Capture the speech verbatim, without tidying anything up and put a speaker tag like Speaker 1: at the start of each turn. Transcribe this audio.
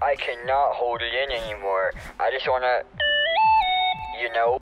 Speaker 1: I cannot hold it in anymore. I just wanna, you know.